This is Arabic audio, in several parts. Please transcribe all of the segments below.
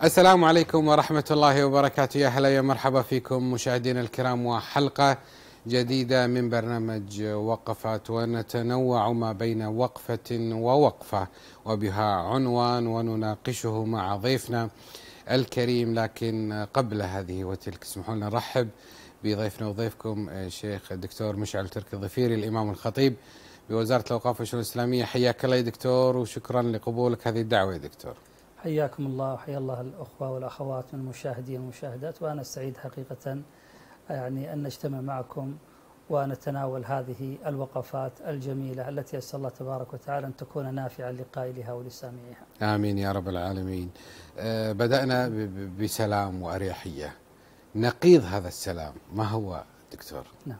السلام عليكم ورحمة الله وبركاته. يا هلا يا مرحبا فيكم مشاهدينا الكرام، وحلقة جديدة من برنامج وقفات، ونتنوع ما بين وقفة ووقفة وبها عنوان ونناقشه مع ضيفنا الكريم. لكن قبل هذه وتلك اسمحوا لنا نرحب بضيفنا وضيفكم الشيخ الدكتور مشعل تركي الظفيري، الإمام الخطيب بوزارة الأوقاف والشؤون الإسلامية. حياك الله يا دكتور، وشكرا لقبولك هذه الدعوة يا دكتور. حياكم الله وحيا الله الأخوة والأخوات من المشاهدين والمشاهدات، وأنا سعيد حقيقة أن نجتمع معكم ونتناول هذه الوقفات الجميلة التي أسأل الله تبارك وتعالى أن تكون نافعة لقائلها ولسامعها. آمين يا رب العالمين. بدأنا بسلام وأريحية، نقيض هذا السلام ما هو دكتور؟ نعم.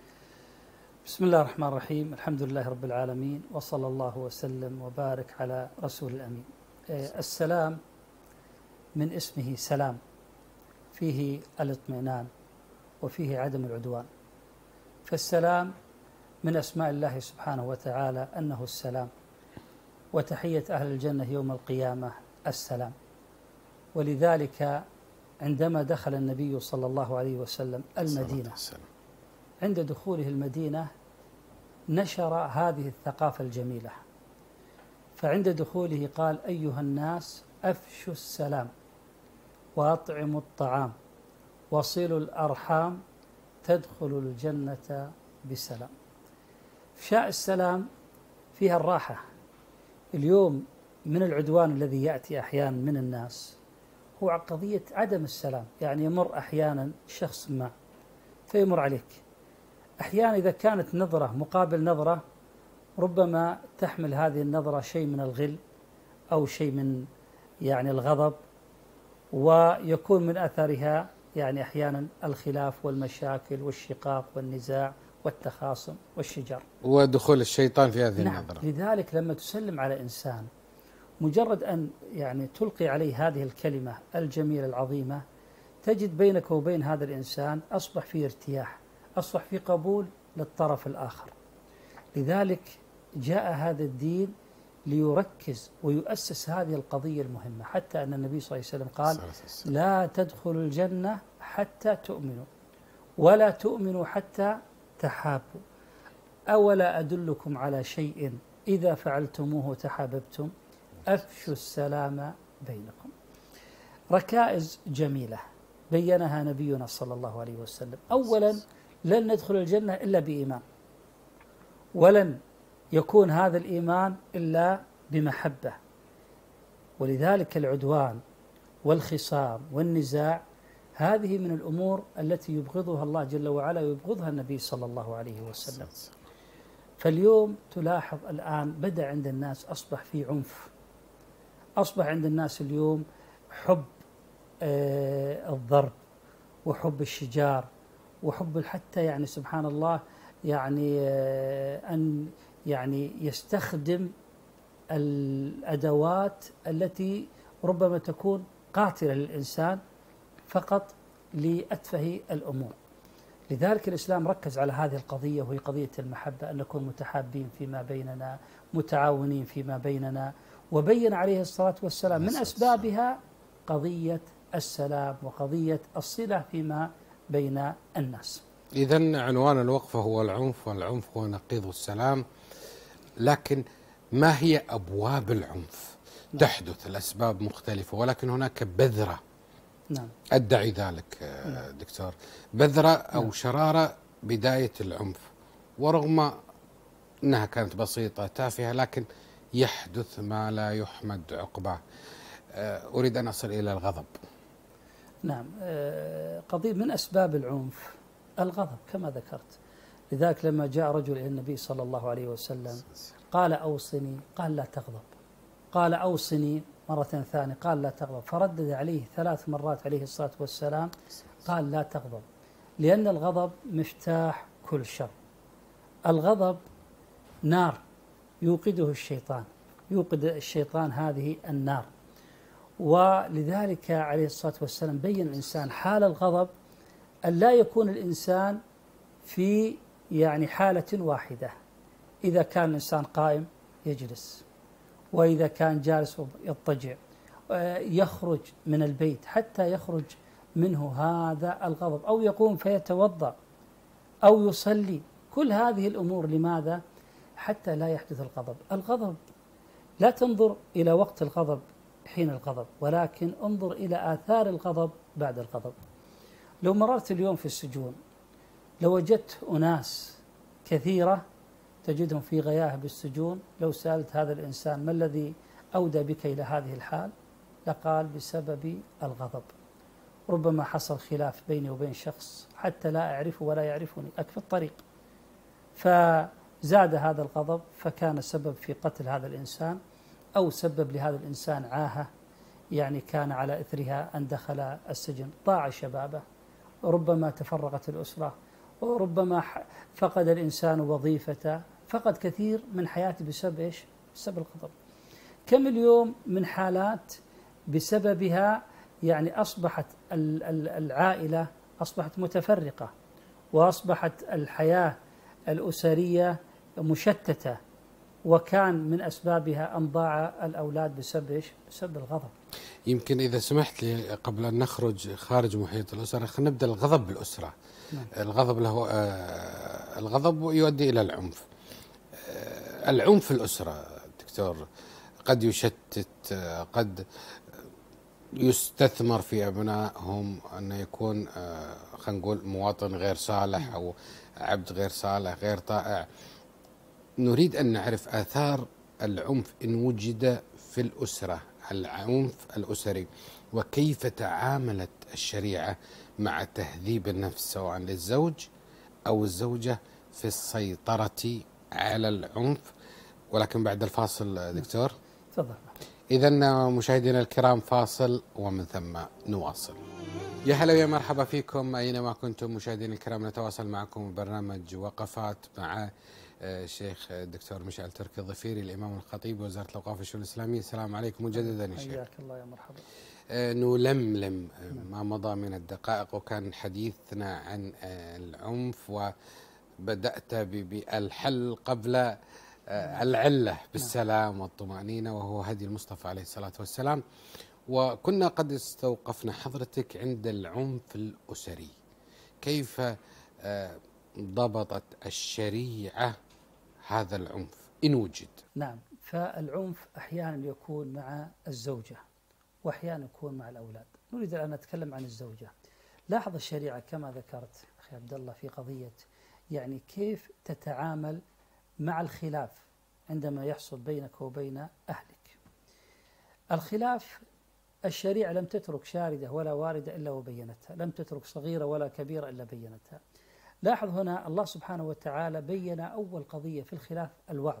بسم الله الرحمن الرحيم، الحمد لله رب العالمين، وصلى الله وسلم وبارك على رسول الأمين. السلام من اسمه سلام، فيه الاطمئنان وفيه عدم العدوان. فالسلام من أسماء الله سبحانه وتعالى أنه السلام، وتحية أهل الجنة يوم القيامة السلام. ولذلك عندما دخل النبي صلى الله عليه وسلم المدينة، عند دخوله المدينة نشر هذه الثقافة الجميلة، فعند دخوله قال: أيها الناس أفشوا السلام وأطعموا الطعام وصلوا الأرحام تدخلوا الجنة بسلام. إفشاء السلام فيها الراحة. اليوم من العدوان الذي يأتي أحيانا من الناس هو قضية عدم السلام. يعني يمر أحيانا شخص ما فيمر عليك، أحيانا إذا كانت نظرة مقابل نظرة ربما تحمل هذه النظرة شيء من الغل أو شيء من الغضب، ويكون من أثرها أحيانا الخلاف والمشاكل والشقاق والنزاع والتخاصم والشجار ودخول الشيطان في هذه النظرة. لذلك لما تسلم على إنسان، مجرد أن تلقي عليه هذه الكلمة الجميلة العظيمة، تجد بينك وبين هذا الإنسان أصبح فيه ارتياح، أصبح فيه قبول للطرف الآخر. لذلك جاء هذا الدين ليركز ويؤسس هذه القضية المهمة، حتى أن النبي صلى الله عليه وسلم قال: لا تدخلوا الجنة حتى تؤمنوا ولا تؤمنوا حتى تحابوا، أولا أدلكم على شيء إذا فعلتموه تحاببتم، أفشوا السلام بينكم. ركائز جميلة بينها نبينا صلى الله عليه وسلم. أولا، لن ندخل الجنة إلا بإيمان، ولن يكون هذا الإيمان إلا بمحبة. ولذلك العدوان والخصام والنزاع هذه من الأمور التي يبغضها الله جل وعلا ويبغضها النبي صلى الله عليه وسلم. فاليوم تلاحظ الآن بدأ عند الناس أصبح في عنف، أصبح عند الناس اليوم حب الضرب وحب الشجار وحب حتى سبحان الله أن يستخدم الأدوات التي ربما تكون قاتلة للإنسان فقط لأتفه الأمور. لذلك الإسلام ركز على هذه القضية، وهي قضية المحبة، أن نكون متحابين فيما بيننا، متعاونين فيما بيننا. وبين عليه الصلاة والسلام من أسبابها قضية السلام وقضية الصلة فيما بين الناس. إذن عنوان الوقفة هو العنف، والعنف هو نقيض السلام. لكن ما هي أبواب العنف؟ تحدث الأسباب مختلفة، ولكن هناك بذرة. أدعي ذلك دكتور، بذرة أو شرارة بداية العنف، ورغم أنها كانت بسيطة تافهة لكن يحدث ما لا يحمد عقباه. أريد أن أصل إلى الغضب. نعم، قضية من أسباب العنف الغضب كما ذكرت. لذلك لما جاء رجل إلى النبي صلى الله عليه وسلم قال: أوصني، قال: لا تغضب. قال: أوصني مرة ثانية، قال: لا تغضب. فردد عليه 3 مرات عليه الصلاة والسلام، قال: لا تغضب، لأن الغضب مفتاح كل شر. الغضب نار يوقده الشيطان، يوقد الشيطان هذه النار. ولذلك عليه الصلاة والسلام بين الإنسان حال الغضب أن لا يكون الإنسان في حالة واحدة. إذا كان الإنسان قائم يجلس، وإذا كان جالس يضطجع، يخرج من البيت حتى يخرج منه هذا الغضب، أو يقوم فيتوضأ أو يصلي، كل هذه الأمور لماذا؟ حتى لا يحدث الغضب. الغضب لا تنظر إلى وقت الغضب حين الغضب، ولكن انظر إلى آثار الغضب بعد الغضب. لو مررت اليوم في السجون لو وجدت أناس كثيرة تجدهم في غياهب بالسجون، لو سألت هذا الإنسان ما الذي أودى بك إلى هذه الحال؟ لقال بسبب الغضب. ربما حصل خلاف بيني وبين شخص حتى لا أعرفه ولا يعرفني أكفي الطريق، فزاد هذا الغضب فكان سبب في قتل هذا الإنسان، أو سبب لهذا الإنسان عاهة يعني كان على إثرها أن دخل السجن، ضاع شبابه، ربما تفرغت الأسرة، وربما فقد الإنسان وظيفته، فقد كثير من حياته بسبب إيش؟ بسبب الغضب. كم اليوم من حالات بسببها يعني أصبحت العائلة أصبحت متفرقة، وأصبحت الحياة الأسرية مشتتة، وكان من أسبابها أن ضاع الأولاد بسبب إيش؟ بسبب الغضب. يمكن إذا سمحت لي قبل أن نخرج خارج محيط الأسرة، خلينا نبدأ الغضب بالأسرة. الغضب له الغضب يؤدي إلى العنف. العنف في الأسرة دكتور قد يشتت، قد يستثمر في أبنائهم أن يكون خلينا نقول مواطن غير صالح أو عبد غير صالح غير طائع. نريد أن نعرف آثار العنف إن وجد في الأسرة، العنف الأسري، وكيف تعاملت الشريعة مع تهذيب النفس سواء للزوج أو الزوجة في السيطرة على العنف. ولكن بعد الفاصل دكتور. تفضل. إذن مشاهدينا الكرام فاصل ومن ثم نواصل. يا هلا ويا مرحبا فيكم أينما كنتم مشاهدينا الكرام. نتواصل معكم برنامج وقفات مع الشيخ الدكتور مشعل تركي الظفيري الإمام الخطيب وزارة الأوقاف والشؤون الإسلامية. السلام عليكم مجددا يا شيخ. حياك الله يا مرحبا. نلملم ما مضى من الدقائق، وكان حديثنا عن العنف، وبدأت بالحل قبل العلة بالسلام والطمأنينة، وهو هدي المصطفى عليه الصلاة والسلام. وكنا قد استوقفنا حضرتك عند العنف الأسري، كيف ضبطت الشريعة هذا العنف إن وجد؟ نعم، فالعنف أحيانا يكون مع الزوجة وأحيانا يكون مع الأولاد. نريد الآن نتكلم عن الزوجة. لاحظ الشريعة كما ذكرت أخي عبد الله في قضية يعني كيف تتعامل مع الخلاف عندما يحصل بينك وبين أهلك. الخلاف الشريعة لم تترك شاردة ولا واردة إلا وبينتها، لم تترك صغيرة ولا كبيرة إلا بينتها. لاحظ هنا الله سبحانه وتعالى بين أول قضية في الخلاف الوعظ،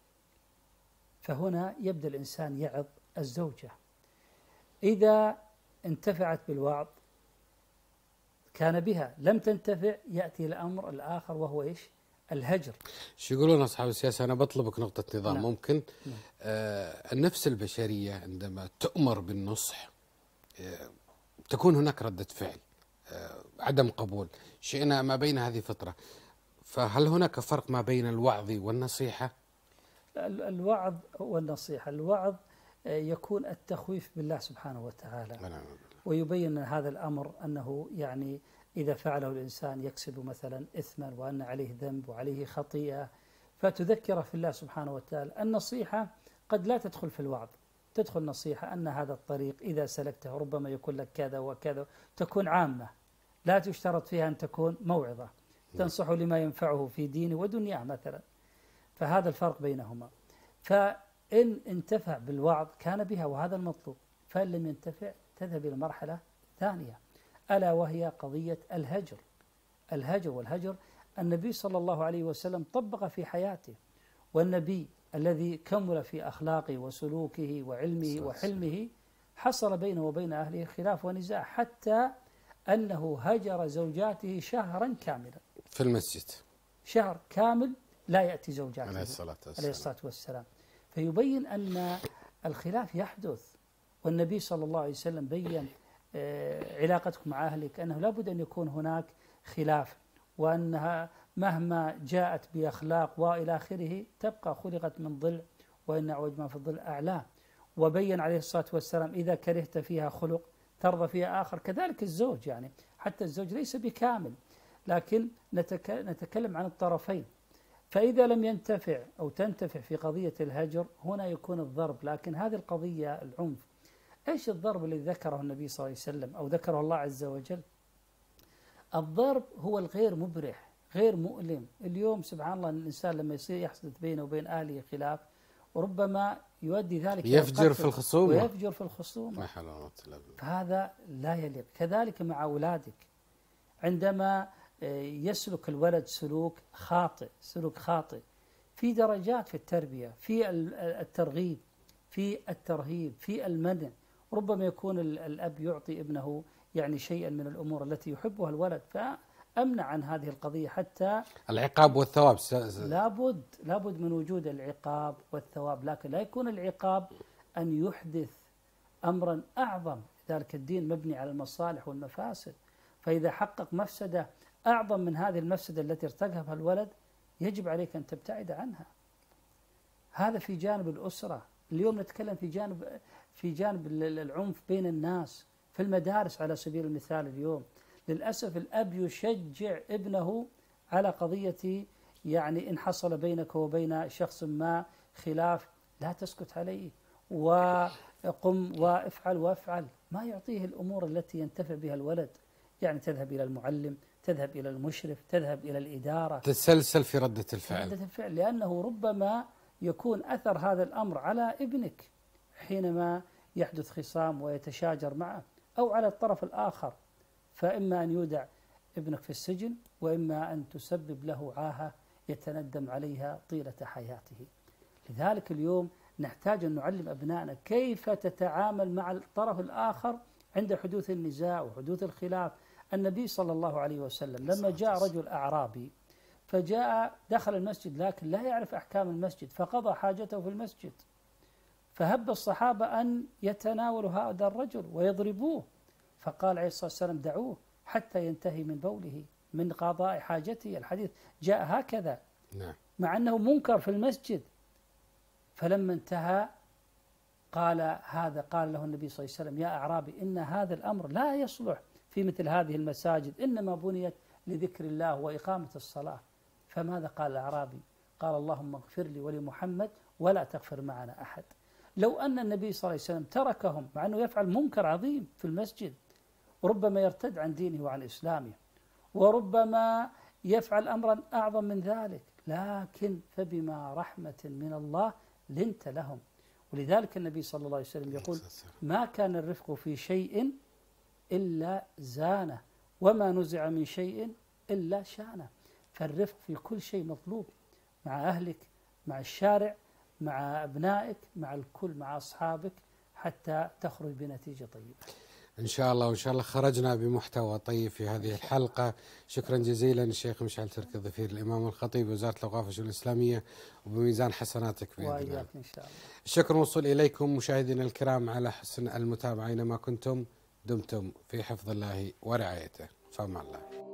فهنا يبدأ الإنسان يعظ الزوجة، إذا انتفعت بالوعظ كان بها، لم تنتفع يأتي الأمر الآخر وهو إيش؟ الهجر. شو يقولون أصحاب السياسة؟ أنا بطلبك نقطة نظام. نعم. ممكن النفس البشرية عندما تؤمر بالنصح تكون هناك ردة فعل، عدم قبول، شئنا ما بين هذه فطرة. فهل هناك فرق ما بين الوعظ والنصيحة؟ الوعظ والنصيحة، الوعظ يكون التخويف بالله سبحانه وتعالى، ويبين هذا الأمر أنه يعني إذا فعله الإنسان يكسب مثلا إثما وأن عليه ذنب وعليه خطيئة، فتذكر في الله سبحانه وتعالى. النصيحة قد لا تدخل في الوعظ، تدخل نصيحة أن هذا الطريق إذا سلكته ربما يكون لك كذا وكذا، تكون عامة لا تشترط فيها أن تكون موعظة، تنصح لما ينفعه في دينه ودنياه مثلا. فهذا الفرق بينهما. فإن انتفع بالوعظ كان بها وهذا المطلوب، فإن لم ينتفع تذهب إلى مرحلة ثانية ألا وهي قضية الهجر. الهجر والهجر النبي صلى الله عليه وسلم طبق في حياته، والنبي الذي كمل في أخلاقه وسلوكه وعلمه وحلمه حصل بينه وبين أهله خلاف ونزاع، حتى أنه هجر زوجاته شهرا كاملا في المسجد، شهر كامل لا يأتي زوجاته عليه الصلاة والسلام. فيبين أن الخلاف يحدث، والنبي صلى الله عليه وسلم بين علاقتك مع أهلك أنه لا بد أن يكون هناك خلاف، وأنها مهما جاءت بأخلاق وإلى آخره تبقى خلقت من ضلع، وإن أعوج ما في الضلع أعلاه. وبين عليه الصلاة والسلام إذا كرهت فيها خلق ترضى فيها آخر. كذلك الزوج، يعني حتى الزوج ليس بكامل، لكن نتكلم عن الطرفين. فإذا لم ينتفع أو تنتفع في قضية الهجر هنا يكون الضرب. لكن هذه القضية العنف، إيش الضرب الذي ذكره النبي صلى الله عليه وسلم أو ذكره الله عز وجل؟ الضرب هو الغير مبرح، غير مؤلم. اليوم سبحان الله الإنسان لما يصير يحدث بينه وبين أهله خلاف وربما يؤدي ذلك يفجر في الخصومة ويفجر في الخصومة، فهذا لا يليق. كذلك مع أولادك، عندما يسلك الولد سلوك خاطئ في درجات في التربية، في الترغيب، في الترهيب، في المنع. ربما يكون الأب يعطي ابنه يعني شيئا من الأمور التي يحبها الولد، فأمنع عن هذه القضية حتى العقاب والثواب. لابد من وجود العقاب والثواب، لكن لا يكون العقاب أن يحدث أمرا أعظم. ذلك الدين مبني على المصالح والمفاسد، فإذا حقق مفسدة أعظم من هذه المفسدة التي ارتكبها الولد يجب عليك أن تبتعد عنها. هذا في جانب الأسرة. اليوم نتكلم في جانب العنف بين الناس في المدارس على سبيل المثال. اليوم للأسف الأب يشجع ابنه على قضية، يعني إن حصل بينك وبين شخص ما خلاف لا تسكت عليه وقم وافعل، ما يعطيه الأمور التي ينتفع بها الولد. يعني تذهب إلى المعلم، تذهب إلى المشرف، تذهب إلى الإدارة، تتسلسل في ردة الفعل. لأنه ربما يكون أثر هذا الأمر على ابنك حينما يحدث خصام ويتشاجر معه، أو على الطرف الآخر، فإما أن يودع ابنك في السجن، وإما أن تسبب له عاهة يتندم عليها طيلة حياته. لذلك اليوم نحتاج أن نعلم أبنائنا كيف تتعامل مع الطرف الآخر عند حدوث النزاع وحدوث الخلاف. النبي صلى الله عليه وسلم لما جاء رجل أعرابي فجاء دخل المسجد لكن لا يعرف أحكام المسجد، فقضى حاجته في المسجد، فهب الصحابة أن يتناولوا هذا الرجل ويضربوه، فقال عليه الصلاة والسلام دعوه حتى ينتهي من بوله، من قضاء حاجته. الحديث جاء هكذا، مع أنه منكر في المسجد. فلما انتهى قال له النبي صلى الله عليه وسلم يا أعرابي إن هذا الأمر لا يصلح في مثل هذه المساجد، إنما بنيت لذكر الله وإقامة الصلاة. فماذا قال الأعرابي؟ قال اللهم اغفر لي ولمحمد ولا تغفر معنا أحد. لو أن النبي صلى الله عليه وسلم تركهم مع أنه يفعل منكر عظيم في المسجد، وربما يرتد عن دينه وعن إسلامه، وربما يفعل أمرا أعظم من ذلك، لكن فبما رحمة من الله لنت لهم. ولذلك النبي صلى الله عليه وسلم يقول ما كان الرفق في شيء إلا زانه، وما نزع من شيء إلا شانه. فالرفق في كل شيء مطلوب، مع أهلك، مع الشارع، مع أبنائك، مع الكل، مع أصحابك، حتى تخرج بنتيجة طيبة إن شاء الله. وإن شاء الله خرجنا بمحتوى طيب في هذه الحلقة. شكرا جزيلا الشيخ مشعل تركي الظفير، الإمام الخطيب وزارة الأوقاف والشؤون الإسلامية، وبميزان حسناتك بإذن الله. وإياك إن شاء الله. الشكر موصول إليكم مشاهدينا الكرام على حسن المتابعة أينما كنتم. دمتم في حفظ الله ورعايته. فمع الله.